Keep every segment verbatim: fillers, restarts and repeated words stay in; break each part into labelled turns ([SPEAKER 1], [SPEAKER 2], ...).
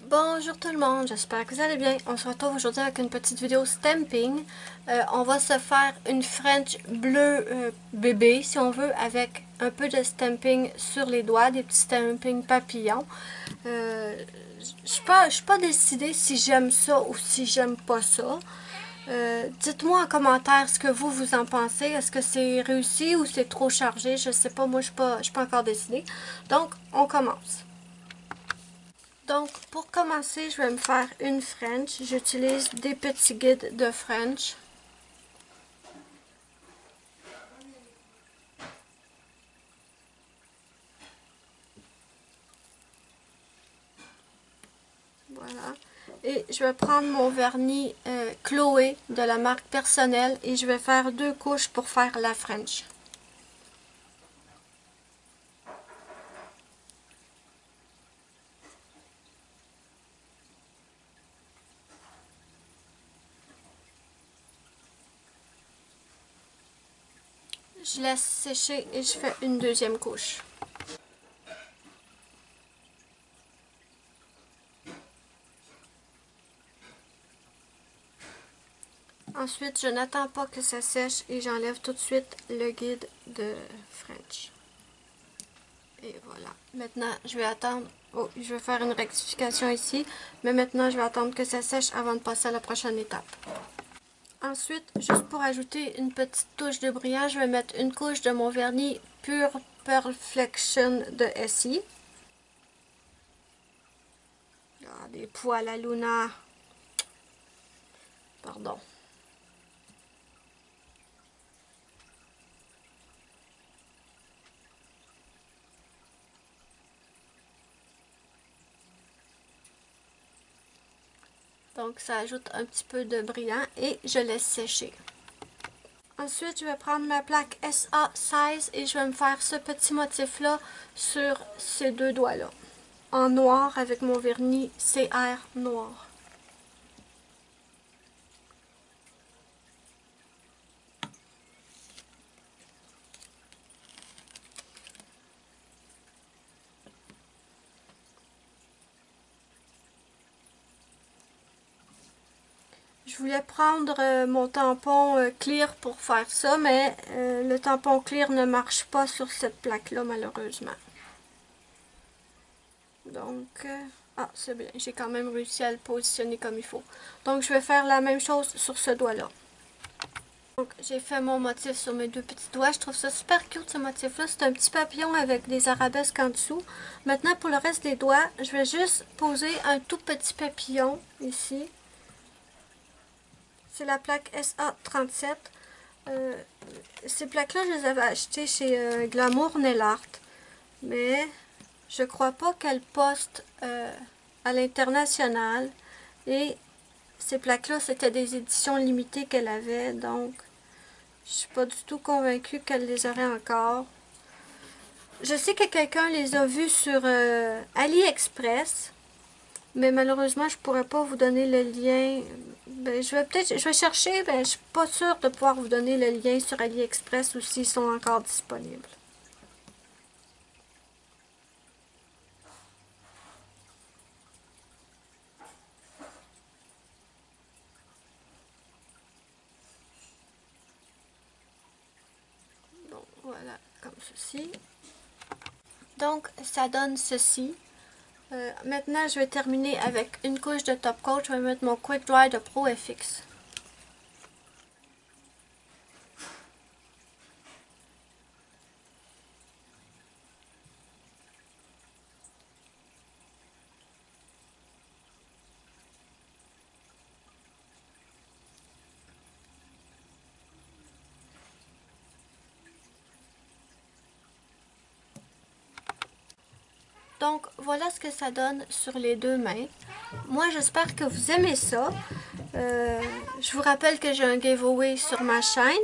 [SPEAKER 1] Bonjour tout le monde, j'espère que vous allez bien. On se retrouve aujourd'hui avec une petite vidéo stamping. Euh, on va se faire une French bleu euh, bébé, si on veut, avec un peu de stamping sur les doigts, des petits stamping papillons. Euh, je suis pas, je suis pas décidée si j'aime ça ou si j'aime pas ça. Euh, dites-moi en commentaire ce que vous, vous en pensez. Est-ce que c'est réussi ou c'est trop chargé? Je sais pas, moi je suis pas, je suis pas encore décidée. Donc, on commence. Donc, pour commencer, je vais me faire une French. J'utilise des petits guides de French. Voilà. Et je vais prendre mon vernis euh, Chloé de la marque Personnelle et je vais faire deux couches pour faire la French. Je laisse sécher et je fais une deuxième couche. Ensuite, je n'attends pas que ça sèche et j'enlève tout de suite le guide de French. Et voilà. Maintenant, je vais attendre. Oh, je vais faire une rectification ici. Mais maintenant, je vais attendre que ça sèche avant de passer à la prochaine étape. Ensuite, juste pour ajouter une petite touche de brillant, je vais mettre une couche de mon vernis Pure Perfection de Essie. Ah, des poils à Luna. Pardon. Donc, ça ajoute un petit peu de brillant et je laisse sécher. Ensuite, je vais prendre ma plaque S A seize et je vais me faire ce petit motif-là sur ces deux doigts-là. En noir avec mon vernis C R noir. Je voulais prendre euh, mon tampon euh, clear pour faire ça, mais euh, le tampon clear ne marche pas sur cette plaque-là, malheureusement. Donc, euh, ah, c'est bien, j'ai quand même réussi à le positionner comme il faut. Donc, je vais faire la même chose sur ce doigt-là. Donc, j'ai fait mon motif sur mes deux petits doigts. Je trouve ça super cute, ce motif-là. C'est un petit papillon avec des arabesques en dessous. Maintenant, pour le reste des doigts, je vais juste poser un tout petit papillon ici. C'est la plaque S A trente-sept. Euh, ces plaques-là, je les avais achetées chez euh, Glamour Nail Art. Mais je crois pas qu'elles postent euh, à l'international. Et ces plaques-là, c'était des éditions limitées qu'elle avait. Donc, je suis pas du tout convaincue qu'elle les aurait encore. Je sais que quelqu'un les a vues sur euh, AliExpress. Mais malheureusement, je pourrais pas vous donner le lien. Ben, je vais peut-être, je vais chercher, ben, je suis pas sûre de pouvoir vous donner le lien sur AliExpress ou s'ils sont encore disponibles. Bon, voilà, comme ceci. Donc, ça donne ceci. Euh, maintenant, je vais terminer avec une couche de top coat. Je vais mettre mon Quick Dry de Pro F X. Donc, voilà ce que ça donne sur les deux mains. Moi, j'espère que vous aimez ça. Euh, je vous rappelle que j'ai un giveaway sur ma chaîne.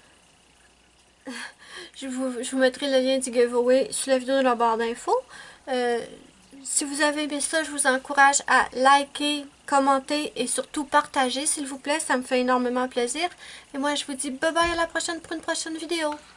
[SPEAKER 1] Je vous, je vous mettrai le lien du giveaway sous la vidéo dans la barre d'infos. Euh, si vous avez aimé ça, je vous encourage à liker, commenter et surtout partager, s'il vous plaît. Ça me fait énormément plaisir. Et moi, je vous dis bye bye à la prochaine pour une prochaine vidéo.